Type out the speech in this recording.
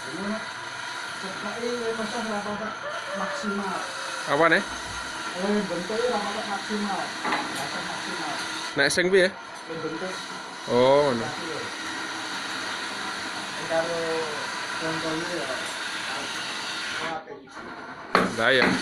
Ini sekai masa berapa maksimal. Apa nih? Bentuknya berapa maksimal. Rasa maksimal. Naik sing piye? Bentuk Oh, ngono. kalau contohnya ya. Lah ya.